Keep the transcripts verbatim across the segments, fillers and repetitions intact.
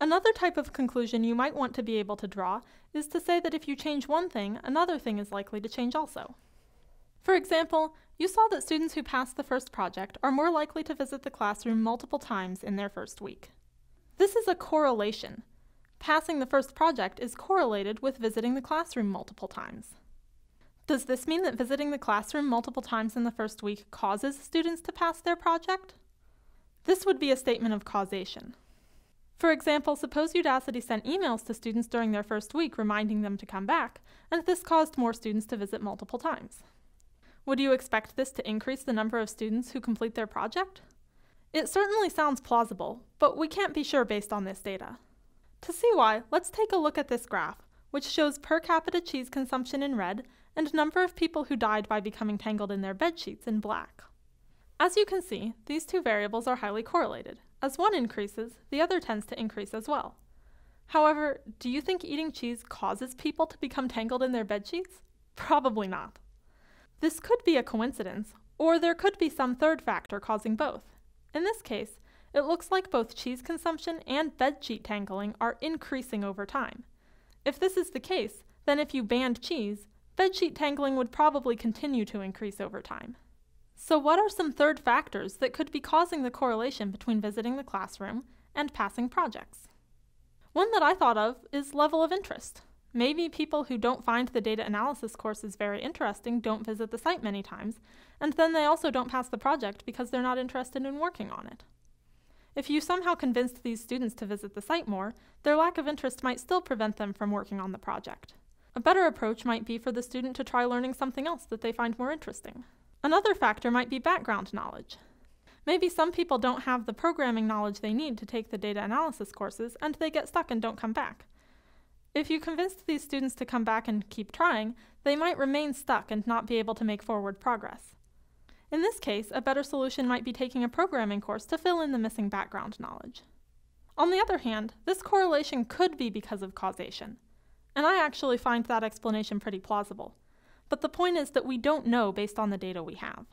Another type of conclusion you might want to be able to draw is to say that if you change one thing, another thing is likely to change also. For example, you saw that students who pass the first project are more likely to visit the classroom multiple times in their first week. This is a correlation. Passing the first project is correlated with visiting the classroom multiple times. Does this mean that visiting the classroom multiple times in the first week causes students to pass their project? This would be a statement of causation. For example, suppose Udacity sent emails to students during their first week reminding them to come back, and this caused more students to visit multiple times. Would you expect this to increase the number of students who complete their project? It certainly sounds plausible, but we can't be sure based on this data. To see why, let's take a look at this graph, which shows per capita cheese consumption in red and number of people who died by becoming tangled in their bed sheets in black. As you can see, these two variables are highly correlated. As one increases, the other tends to increase as well. However, do you think eating cheese causes people to become tangled in their bed sheets? Probably not. This could be a coincidence, or there could be some third factor causing both. In this case, it looks like both cheese consumption and bedsheet tangling are increasing over time. If this is the case, then if you banned cheese, bedsheet tangling would probably continue to increase over time. So what are some third factors that could be causing the correlation between visiting the classroom and passing projects? One that I thought of is level of interest. Maybe people who don't find the data analysis courses very interesting don't visit the site many times, and then they also don't pass the project because they're not interested in working on it. If you somehow convinced these students to visit the site more, their lack of interest might still prevent them from working on the project. A better approach might be for the student to try learning something else that they find more interesting. Another factor might be background knowledge. Maybe some people don't have the programming knowledge they need to take the data analysis courses, and they get stuck and don't come back. If you convinced these students to come back and keep trying, they might remain stuck and not be able to make forward progress. In this case, a better solution might be taking a programming course to fill in the missing background knowledge. On the other hand, this correlation could be because of causation, and I actually find that explanation pretty plausible. But the point is that we don't know based on the data we have.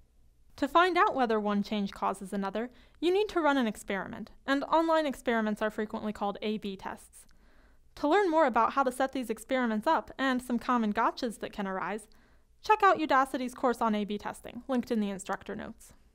To find out whether one change causes another, you need to run an experiment, and online experiments are frequently called A B tests. To learn more about how to set these experiments up and some common gotchas that can arise, check out Udacity's course on A B testing, linked in the instructor notes.